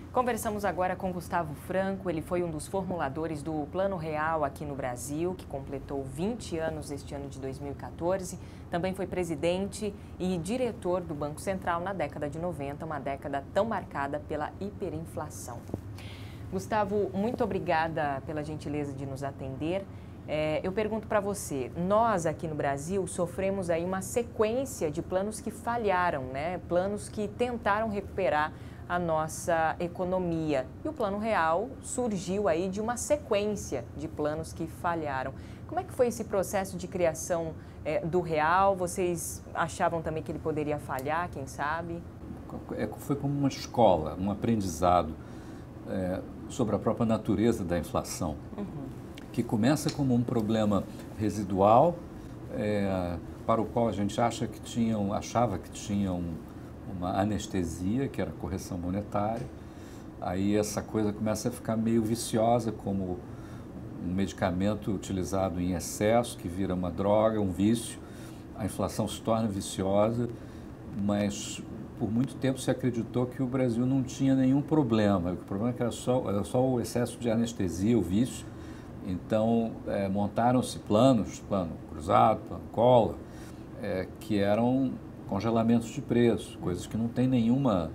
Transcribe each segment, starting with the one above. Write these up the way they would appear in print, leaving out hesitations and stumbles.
Conversamos agora com Gustavo Franco, ele foi um dos formuladores do Plano Real aqui no Brasil, que completou 20 anos este ano de 2014. Também foi presidente e diretor do Banco Central na década de 90, uma década tão marcada pela hiperinflação. Gustavo, muito obrigada pela gentileza de nos atender. Eu pergunto para você, nós aqui no Brasil sofremos aí uma sequência de planos que falharam, né? Planos que tentaram recuperar a nossa economia. E o Plano Real surgiu aí de uma sequência de planos que falharam. Como é que foi esse processo de criação do Real? Vocês achavam também que ele poderia falhar, quem sabe? Foi como uma escola, um aprendizado sobre a própria natureza da inflação, que começa como um problema residual, para o qual a gente achava que tinha uma anestesia, que era a correção monetária. Aí essa coisa começa a ficar meio viciosa, como um medicamento utilizado em excesso, que vira uma droga, um vício. A inflação se torna viciosa, mas por muito tempo se acreditou que o Brasil não tinha nenhum problema. O problema é que era só o excesso de anestesia, o vício. Então, montaram-se planos, plano cruzado, plano Collor, que eram congelamentos de preço, coisas que não tem nenhuma,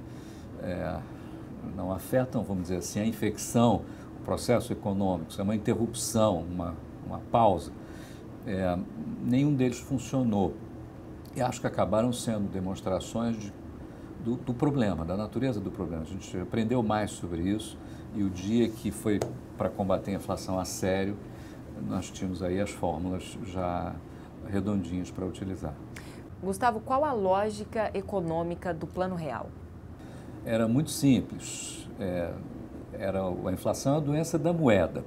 não afetam, vamos dizer assim, a infecção, o processo econômico, é uma interrupção, uma pausa. Nenhum deles funcionou. E acho que acabaram sendo demonstrações do problema, da natureza do problema. A gente aprendeu mais sobre isso e o dia que foi para combater a inflação a sério, nós tínhamos aí as fórmulas já redondinhas para utilizar. Gustavo, qual a lógica econômica do Plano Real? Era muito simples. A inflação é a doença da moeda.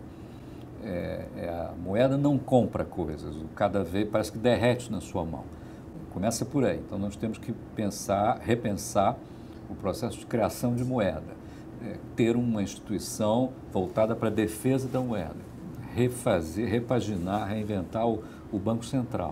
A moeda não compra coisas, cada vez parece que derrete na sua mão. Começa por aí. Então, nós temos que repensar o processo de criação de moeda, ter uma instituição voltada para a defesa da moeda, repaginar, reinventar o Banco Central.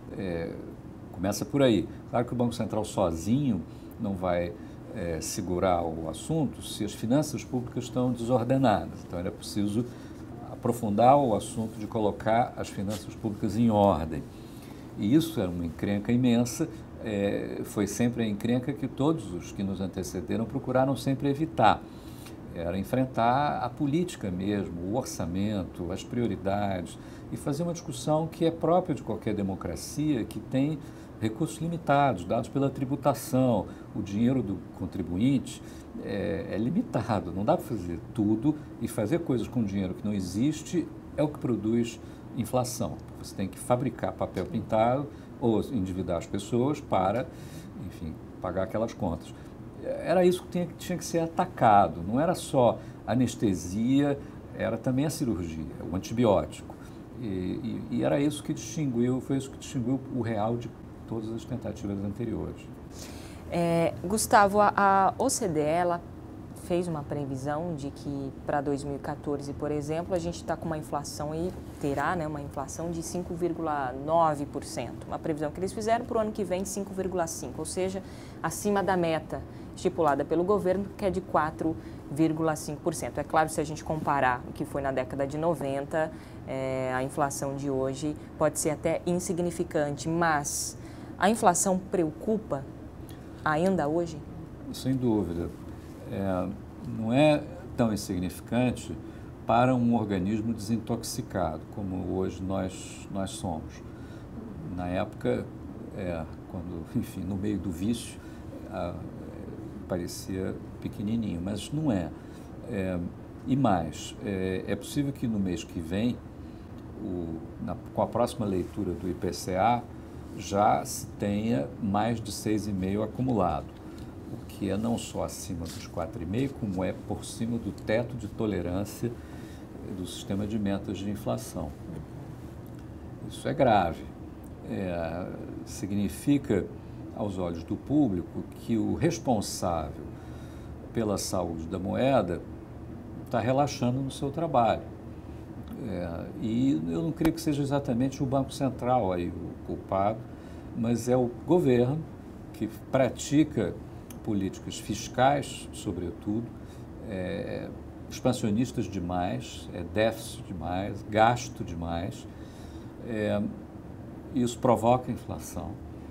Começa por aí. Claro que o Banco Central sozinho não vai segurar o assunto se as finanças públicas estão desordenadas. Então, era preciso aprofundar o assunto de colocar as finanças públicas em ordem. E isso era uma encrenca imensa, foi sempre a encrenca que todos os que nos antecederam procuraram sempre evitar. Era enfrentar a política mesmo, o orçamento, as prioridades e fazer uma discussão que é própria de qualquer democracia, que tem recursos limitados, dados pela tributação. O dinheiro do contribuinte é limitado, não dá para fazer tudo e fazer coisas com dinheiro que não existe é o que produz inflação. Você tem que fabricar papel pintado ou endividar as pessoas para, enfim, pagar aquelas contas. Era isso que tinha que ser atacado, não era só anestesia, era também a cirurgia, o antibiótico. E era isso que foi isso que distinguiu o Real de todas as tentativas anteriores. Gustavo, a OCDE, ela fez uma previsão de que para 2014, por exemplo, a gente está com uma inflação e terá, né, uma inflação de 5,9%. Uma previsão que eles fizeram para o ano que vem, 5,5%, ou seja, acima da meta estipulada pelo governo, que é de 4,5%. É claro, se a gente comparar o que foi na década de 90, a inflação de hoje pode ser até insignificante, mas a inflação preocupa ainda hoje? Sem dúvida. Não é tão insignificante para um organismo desintoxicado, como hoje nós somos. Na época, quando, enfim, no meio do vício, parecia pequenininho, mas não é. E mais, é possível que no mês que vem, com a próxima leitura do IPCA, já se tenha mais de 6,5% acumulado, o que é não só acima dos 4,5%, como é por cima do teto de tolerância do sistema de metas de inflação. Isso é grave. Significa, aos olhos do público, que o responsável pela saúde da moeda está relaxando no seu trabalho. E eu não creio que seja exatamente o Banco Central aí o culpado, mas é o governo que pratica políticas fiscais, sobretudo, expansionistas demais, déficit demais, gasto demais. Isso provoca inflação.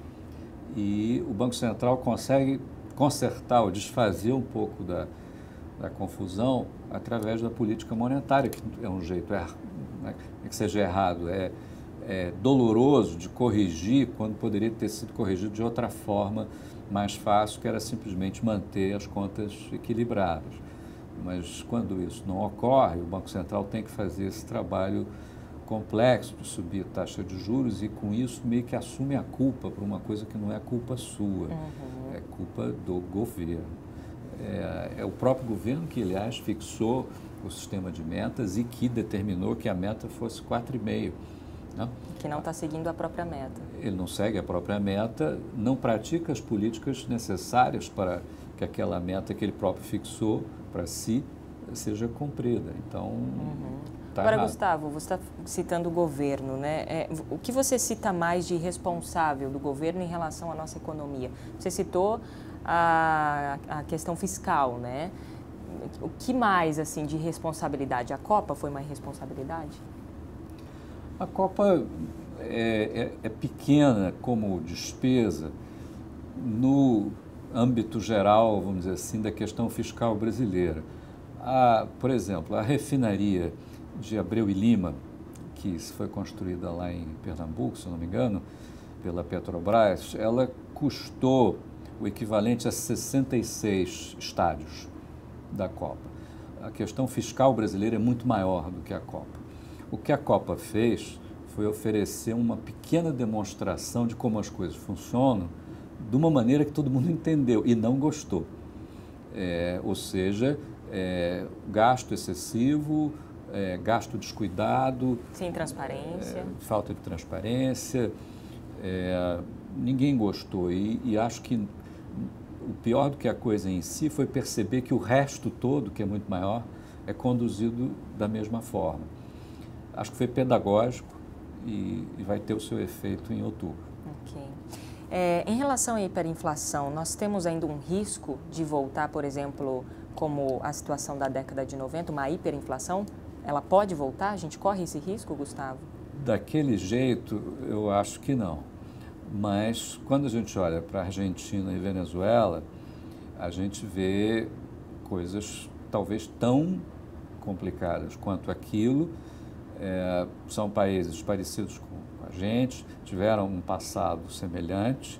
E o Banco Central consegue consertar ou desfazer um pouco da confusão através da política monetária, que é um jeito, não é que seja errado, é doloroso de corrigir quando poderia ter sido corrigido de outra forma mais fácil, que era simplesmente manter as contas equilibradas. Mas quando isso não ocorre, o Banco Central tem que fazer esse trabalho complexo de subir a taxa de juros e com isso meio que assume a culpa por uma coisa que não é culpa sua, é culpa do governo. É o próprio governo que, aliás, fixou o sistema de metas e que determinou que a meta fosse 4,5%. Né? Que não está seguindo a própria meta. Ele não segue a própria meta, não pratica as políticas necessárias para que aquela meta que ele próprio fixou para si seja cumprida. Então, Agora, Gustavo, você está citando o governo, né? O que você cita mais de responsável do governo em relação à nossa economia? Você citou a questão fiscal, né? O que mais, assim, de responsabilidade? A Copa foi uma responsabilidade? A Copa é pequena como despesa no âmbito geral, vamos dizer assim, da questão fiscal brasileira. Por exemplo, a refinaria de Abreu e Lima, que foi construída lá em Pernambuco, se não me engano, pela Petrobras, ela custou o equivalente a 66 estádios da Copa. A questão fiscal brasileira é muito maior do que a Copa. O que a Copa fez foi oferecer uma pequena demonstração de como as coisas funcionam de uma maneira que todo mundo entendeu e não gostou. Ou seja, gasto excessivo, gasto descuidado. Sem transparência. Falta de transparência. Ninguém gostou e acho que o pior do que a coisa em si foi perceber que o resto todo, que é muito maior, é conduzido da mesma forma. Acho que foi pedagógico e vai ter o seu efeito em outubro. Ok. Em relação à hiperinflação, nós temos ainda um risco de voltar, por exemplo, como a situação da década de 90, uma hiperinflação? Ela pode voltar? A gente corre esse risco, Gustavo? Daquele jeito, eu acho que não. Mas quando a gente olha para a Argentina e Venezuela, a gente vê coisas talvez tão complicadas quanto aquilo. São países parecidos com a gente, tiveram um passado semelhante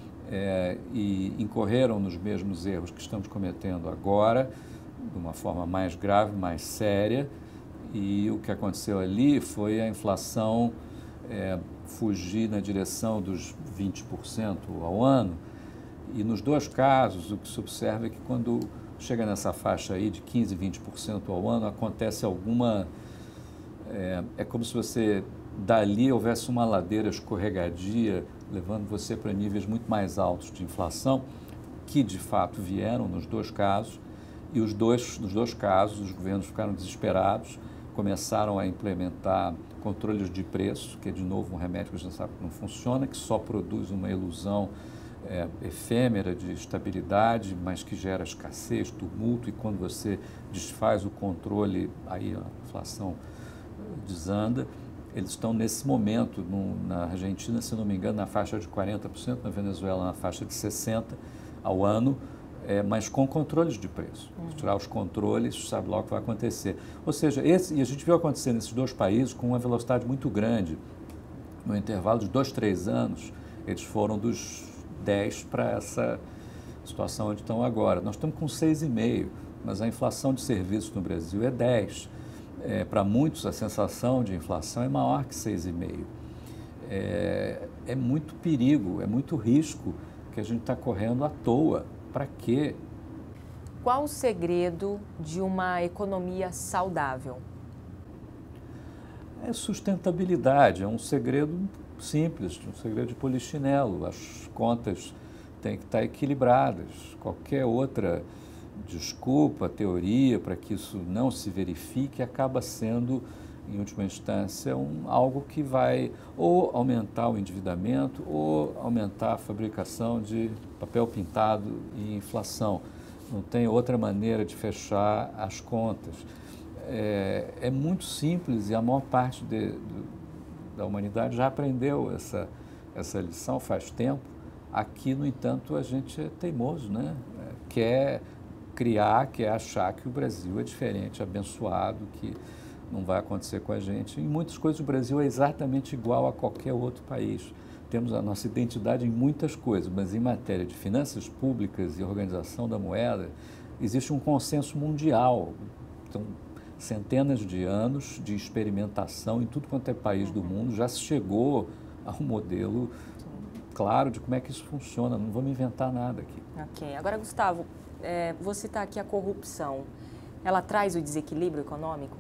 e incorreram nos mesmos erros que estamos cometendo agora, de uma forma mais grave, mais séria. E o que aconteceu ali foi a inflação fugir na direção dos 20% ao ano. E nos dois casos, o que se observa é que quando chega nessa faixa aí de 15%, 20% ao ano, acontece alguma... É como se você, dali, houvesse uma ladeira escorregadia, levando você para níveis muito mais altos de inflação, que de fato vieram nos dois casos, e nos dois casos os governos ficaram desesperados, começaram a implementar controles de preço, que é de novo um remédio que a gente sabe que não funciona, que só produz uma ilusão efêmera de estabilidade, mas que gera escassez, tumulto, e quando você desfaz o controle, aí a inflação desanda. Eles estão nesse momento, na Argentina, se não me engano, na faixa de 40%, na Venezuela na faixa de 60% ao ano, mas com controles de preço. Se tirar os controles, sabe logo o que vai acontecer. Ou seja, e a gente viu acontecer nesses dois países com uma velocidade muito grande. No intervalo de 2, 3 anos, eles foram dos 10 para essa situação onde estão agora. Nós estamos com 6,5%, mas a inflação de serviços no Brasil é 10%. Para muitos, a sensação de inflação é maior que 6,5%. É muito perigo, é muito risco que a gente está correndo à toa. Para quê? Qual o segredo de uma economia saudável? É sustentabilidade, é um segredo simples, um segredo de polichinelo. As contas têm que estar equilibradas. Qualquer outra desculpa, teoria para que isso não se verifique acaba sendo, em última instância, algo que vai ou aumentar o endividamento ou aumentar a fabricação de papel pintado e inflação. não tem outra maneira de fechar as contas. É muito simples e a maior parte da humanidade já aprendeu essa lição faz tempo. Aqui, no entanto, a gente é teimoso, né? Quer criar, quer achar que o Brasil é diferente, abençoado, que não vai acontecer com a gente. Em muitas coisas o Brasil é exatamente igual a qualquer outro país. Temos a nossa identidade em muitas coisas, mas em matéria de finanças públicas e organização da moeda, existe um consenso mundial. Então, centenas de anos de experimentação em tudo quanto é país do mundo, já se chegou a um modelo claro de como é que isso funciona. Não vamos inventar nada aqui. Ok. Agora, Gustavo, vou citar aqui a corrupção. Ela traz o desequilíbrio econômico?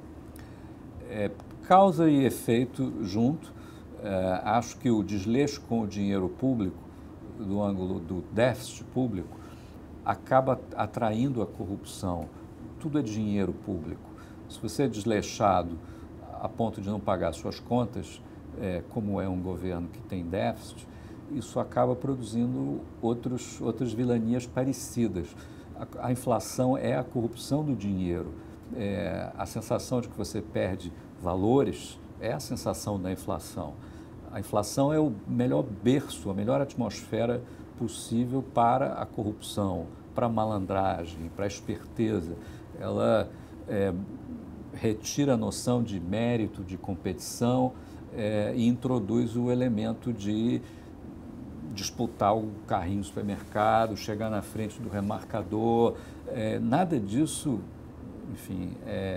Causa e efeito junto. Acho que o desleixo com o dinheiro público, do ângulo do déficit público, acaba atraindo a corrupção. Tudo é dinheiro público. Se você é desleixado a ponto de não pagar suas contas, como é um governo que tem déficit, isso acaba produzindo outras vilanias parecidas. A inflação é a corrupção do dinheiro. A sensação de que você perde valores é a sensação da inflação. A inflação é o melhor berço, a melhor atmosfera possível para a corrupção, para a malandragem, para a esperteza. Ela retira a noção de mérito, de competição e introduz o elemento de disputar o carrinho do supermercado, chegar na frente do remarcador. Nada disso, enfim,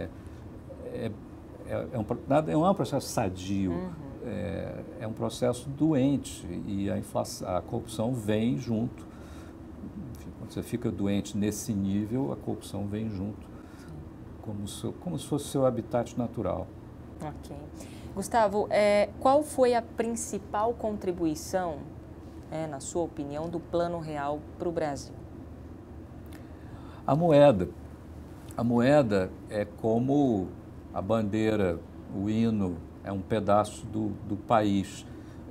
não é um processo sadio. É um processo doente e a corrupção vem junto. Enfim, quando você fica doente nesse nível, a corrupção vem junto, como se fosse seu habitat natural. Ok. Gustavo, qual foi a principal contribuição, na sua opinião, do Plano Real para o Brasil? A moeda. A moeda é como a bandeira, o hino, é um pedaço do país.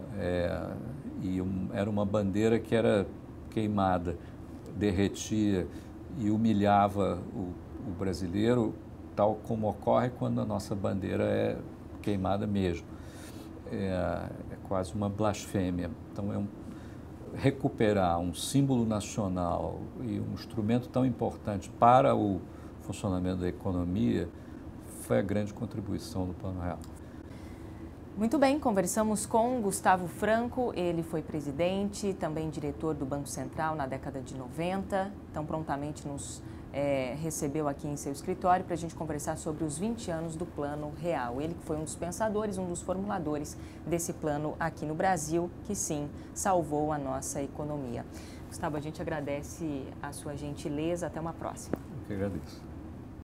Era uma bandeira que era queimada, derretia e humilhava o brasileiro, tal como ocorre quando a nossa bandeira é queimada mesmo. É quase uma blasfêmia. Então, recuperar um símbolo nacional e um instrumento tão importante para o funcionamento da economia foi a grande contribuição do Plano Real. Muito bem, conversamos com Gustavo Franco, ele foi presidente, também diretor do Banco Central na década de 90, então prontamente nos recebeu aqui em seu escritório para a gente conversar sobre os 20 anos do Plano Real. Ele que foi um dos pensadores, um dos formuladores desse plano aqui no Brasil, que sim, salvou a nossa economia. Gustavo, a gente agradece a sua gentileza, até uma próxima. Eu que agradeço.